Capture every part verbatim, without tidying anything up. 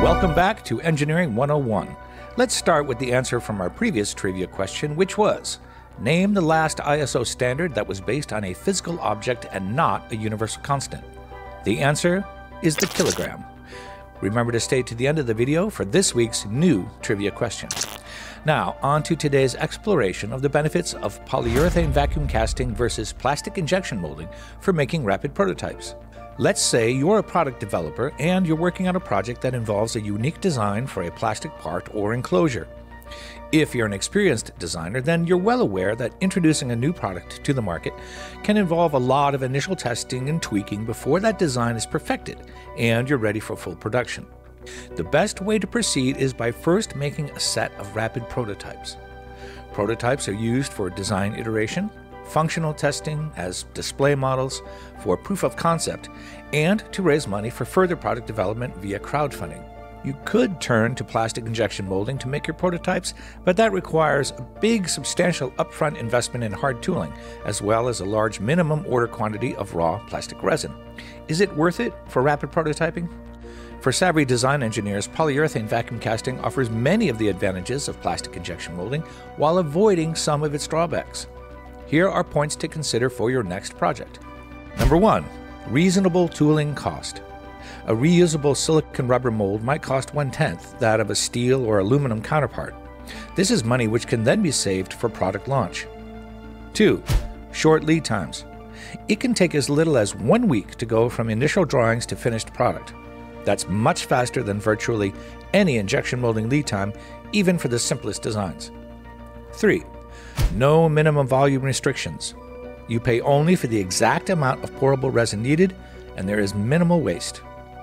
Welcome back to Engineering one oh one. Let's start with the answer from our previous trivia question, which was, name the last I S O standard that was based on a physical object and not a universal constant. The answer is the kilogram. Remember to stay to the end of the video for this week's new trivia question. Now, on to today's exploration of the benefits of polyurethane vacuum casting versus plastic injection molding for making rapid prototypes. Let's say you're a product developer and you're working on a project that involves a unique design for a plastic part or enclosure. If you're an experienced designer, then you're well aware that introducing a new product to the market can involve a lot of initial testing and tweaking before that design is perfected and you're ready for full production. The best way to proceed is by first making a set of rapid prototypes. Prototypes are used for design iteration, functional testing as display models, for proof of concept, and to raise money for further product development via crowdfunding. You could turn to plastic injection molding to make your prototypes, but that requires a big, substantial upfront investment in hard tooling, as well as a large minimum order quantity of raw plastic resin. Is it worth it for rapid prototyping? For savvy design engineers, polyurethane vacuum casting offers many of the advantages of plastic injection molding while avoiding some of its drawbacks. Here are points to consider for your next project. Number one, reasonable tooling cost. A reusable silicon rubber mold might cost one-tenth that of a steel or aluminum counterpart. This is money which can then be saved for product launch. Two, short lead times. It can take as little as one week to go from initial drawings to finished product. That's much faster than virtually any injection molding lead time, even for the simplest designs. Three, no minimum volume restrictions. You pay only for the exact amount of pourable resin needed, and there is minimal waste.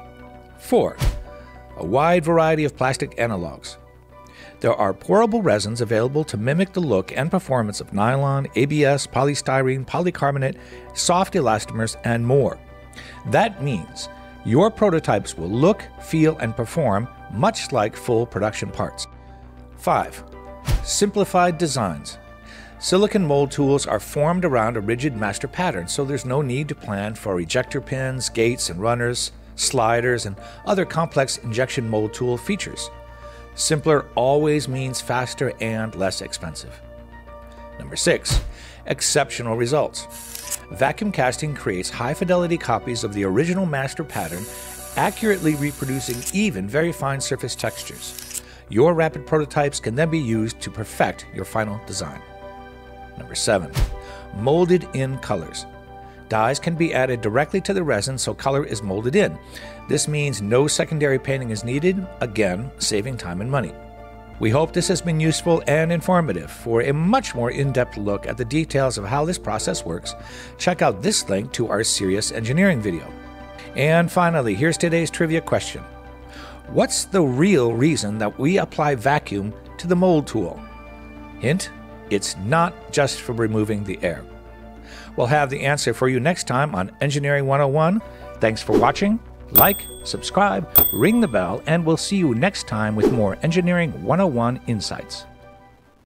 Four, a wide variety of plastic analogues. There are pourable resins available to mimic the look and performance of nylon, A B S, polystyrene, polycarbonate, soft elastomers, and more. That means your prototypes will look, feel, and perform much like full production parts. Five, simplified designs. Silicon mold tools are formed around a rigid master pattern, so there's no need to plan for ejector pins, gates and runners, sliders, and other complex injection mold tool features. Simpler always means faster and less expensive. Number six, exceptional results. Vacuum casting creates high-fidelity copies of the original master pattern, accurately reproducing even very fine surface textures. Your rapid prototypes can then be used to perfect your final design. Number seven, molded in colors. Dyes can be added directly to the resin so color is molded in. This means no secondary painting is needed, again, saving time and money. We hope this has been useful and informative. For a much more in-depth look at the details of how this process works, check out this link to our Serious Engineering video. And finally, here's today's trivia question. What's the real reason that we apply vacuum to the mold tool? Hint, it's not just for removing the air. We'll have the answer for you next time on Engineering one oh one. Thanks for watching. Like, subscribe, ring the bell, and we'll see you next time with more Engineering one oh one insights.